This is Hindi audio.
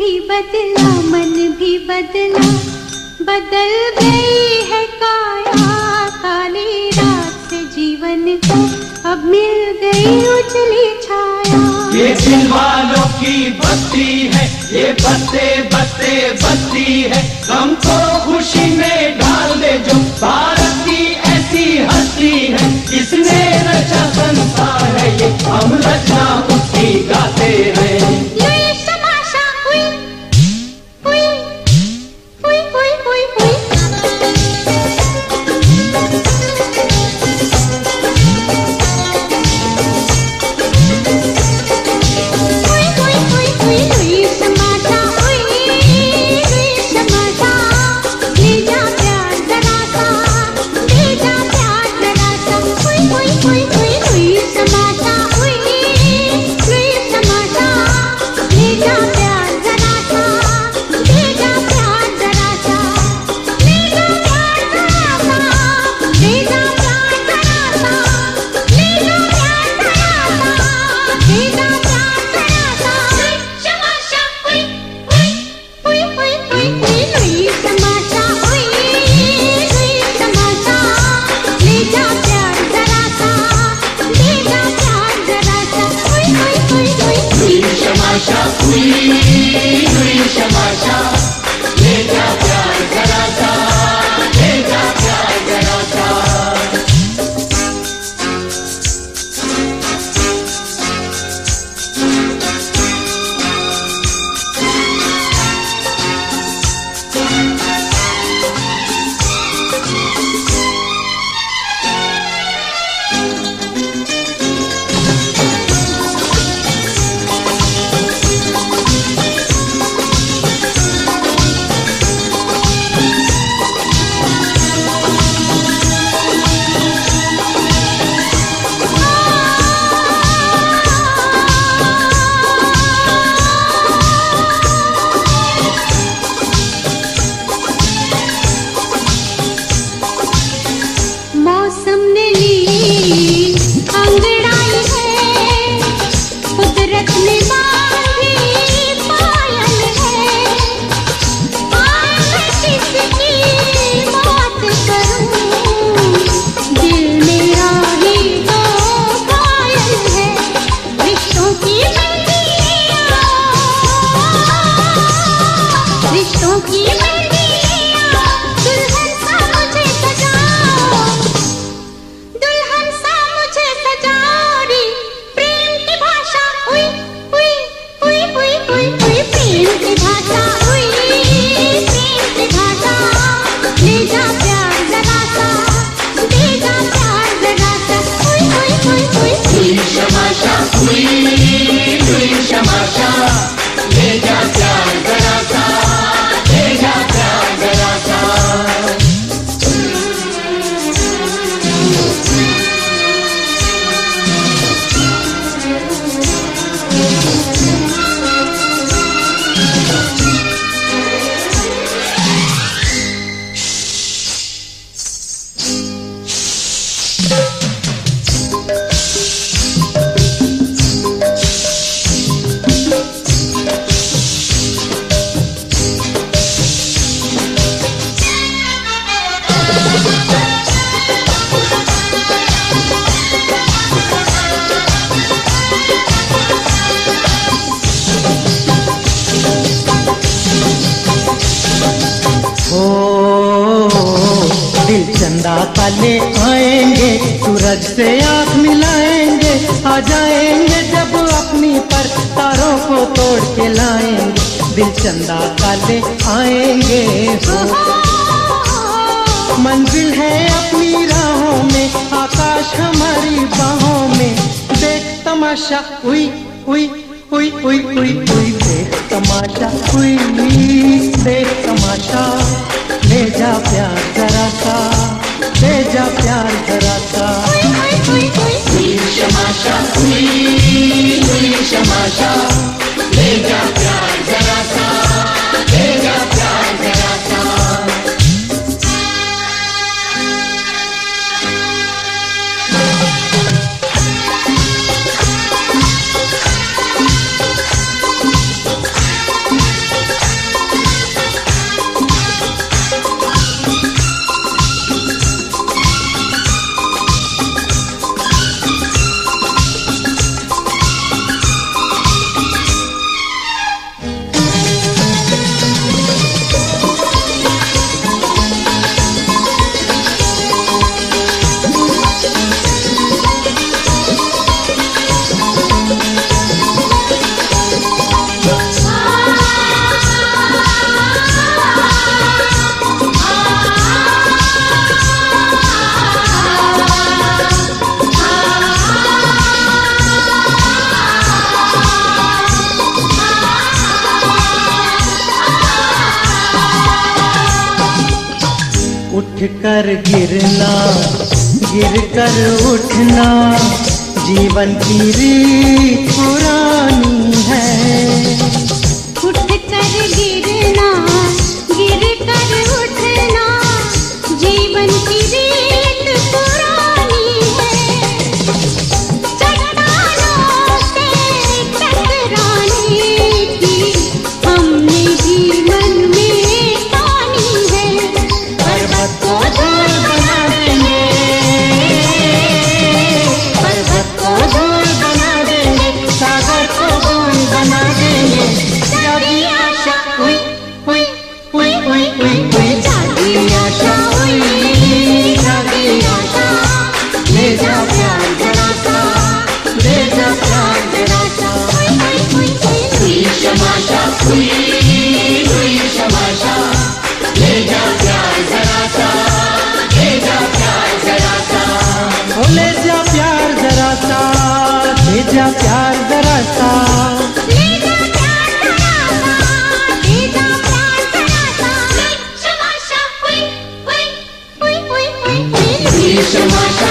भी बदला, मन भी बदला, बदल गई है काया। काली रात से जीवन को अब मिल गई उजली छाया। ये दिल वालों की बस्ती है, ये बसते बसते बस्ती है। हमको खुशी में डाल दे जो भारत की ऐसी हस्ती है। जिसने रचा संसार है ये, हम रचना उसकी गाते हैं। काले आएंगे, सूरज से आँख मिलाएंगे, आ जाएंगे जब अपनी पर तारों को तोड़ के लाएंगे। दिल चंदा काले आएंगे हो, मंजिल है अपनी राहों में, आकाश हमारी बाहों में। देख तमाशा हुई हुई हुई हुई हुई हुई, देख तमाशा हुई, देख तमाशा। ले जा प्यार जरा सा, ले जा प्यार जरा सा। हुई शमाशा, हुई शमाशा, ले जा प्यार जरा सा, ले जा प्यार जरा सा। उठ कर गिरना, गिर कर उठना, जीवन की रीत पुरानी है। उठ कर गिरना, गिर कर उठना, जीवन की रीत पुरानी है। चट्टानों से टकराने की हमने भी मन में ठानी है। पर्वत को धूल बना देंगे, पर्वत को धूल बना देंगे, सागर को धूल बना देंगे। जागी आशा हुई हुई हुई हुई हुई हुई, जागी आशा हुई, जागी आशा। ले जा प्यार जरा सा, ले जा प्यार जरा सा। हुई शमाशा, हुई शमाशा, ले जा प्यार जरा सा, ले जा प्यार जरा सा। ओ ले जा प्यार जरा सा, ले जा प्यार जरा सा। ले जा प्यार जरा सा, ले जा प्यार जरा सा। शमाशा हुई हुई हुई हुई हुई हुई, हुई शमाशा,